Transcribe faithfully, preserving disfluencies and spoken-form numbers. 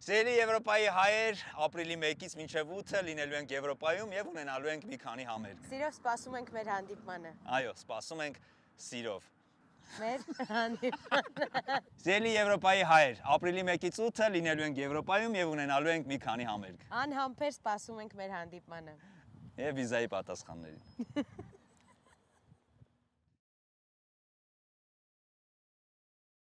Սիրելի Եվրոպայի հայեր, ապրիլի մեկից մինչև ութը լինելու ենք Եվրոպայում եւ ունենալու ենք մի քանի համերգ։ Սիրով սպասում ենք մեր հանդիպմանը։ Այո, սպասում ենք սիրով։ Մեր հանդիպմանը։ Սիրելի Եվրոպայի հայեր, ապրիլի մեկից ութը լինելու ենք Եվրոպայում եւ ունենալու ենք մի քանի համերգ։ Անհամբեր սպասում ենք մեր հանդիպմանը։ Եվ վիզայի պատասխաններին։